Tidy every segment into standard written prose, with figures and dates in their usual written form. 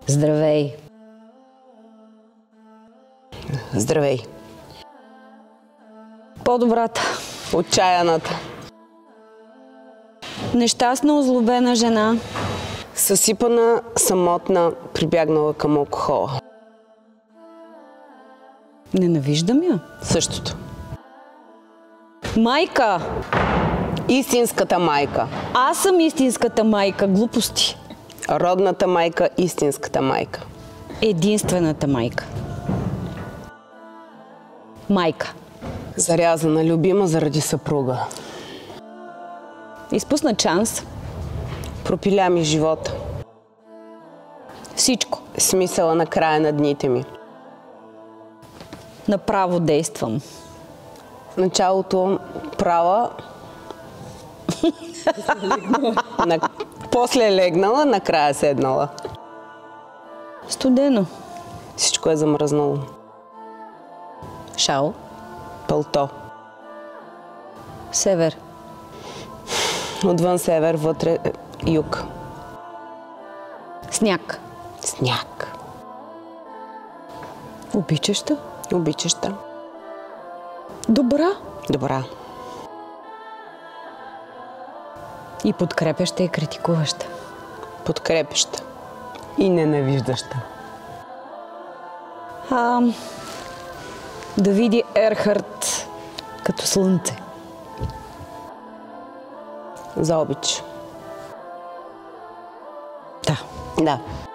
Здравей! Здравей! По-добрата. Отчаяната. Нещастна, озлобена жена. Съсипана, самотна, прибягнала към алкохола. Ненавиждам я. Същото. Майка! Истинската майка. Аз съм истинската майка. Глупости. Родната майка, истинската майка. Единствената майка. Майка. Зарязана, любима заради съпруга. Изпусна шанс. Пропиля ми живота. Всичко. Смисъла на края на дните ми. Направо действам. В началото права. После е легнала, накрая седнала. Студено. Всичко е замръзнало. Шал. Пълто. Север. Отвън север, вътре юг. Сняг. Сняг. Обичаща. Обичаща. Добра. Добра. И подкрепяща и критикуваща. Подкрепяща. И ненавиждаща. Да види Ерхард като слънце. За обич. Да. Да.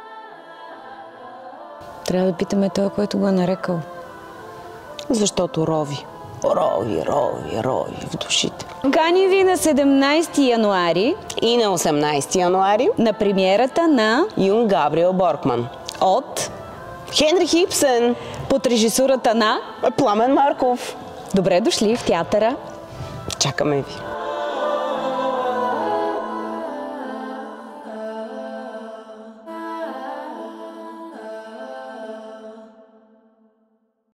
Трябва да питаме той, който го е нарекал. Защото рови. Рови в душите. Кани ви на 17 януари И на 18 януари на премиерата на Юнг Габриел Боркман. от Хенрих Ибсен. под режисурата на Пламен Марков. Добре дошли в театъра. Чакаме ви.